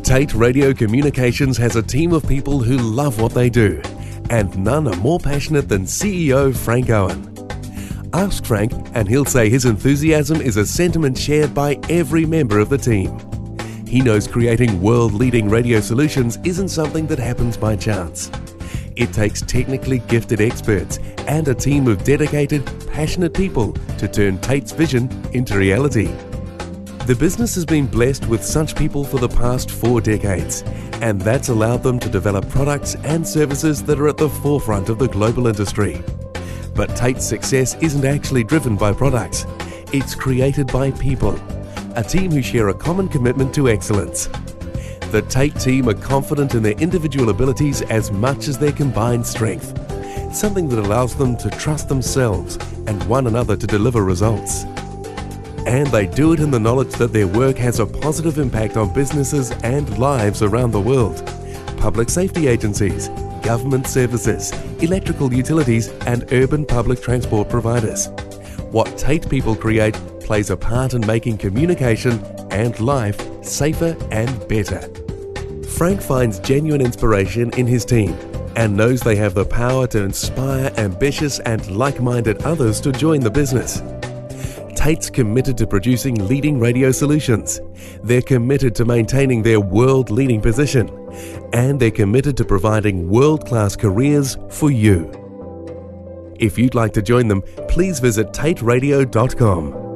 Tate Radio Communications has a team of people who love what they do, and none are more passionate than CEO Frank Owen. Ask Frank and he'll say his enthusiasm is a sentiment shared by every member of the team. He knows creating world-leading radio solutions isn't something that happens by chance. It takes technically gifted experts and a team of dedicated, passionate people to turn Tate's vision into reality. The business has been blessed with such people for the past 4 decades, and that's allowed them to develop products and services that are at the forefront of the global industry. But Tate's success isn't actually driven by products. It's created by people, a team who share a common commitment to excellence. The Tate team are confident in their individual abilities as much as their combined strength, something that allows them to trust themselves and one another to deliver results. And they do it in the knowledge that their work has a positive impact on businesses and lives around the world. Public safety agencies, government services, electrical utilities, and urban public transport providers. What Tate people create plays a part in making communication and life safer and better. Frank finds genuine inspiration in his team and knows they have the power to inspire ambitious and like-minded others to join the business. Tate's committed to producing leading radio solutions. They're committed to maintaining their world-leading position. And they're committed to providing world-class careers for you. If you'd like to join them, please visit tateradio.com.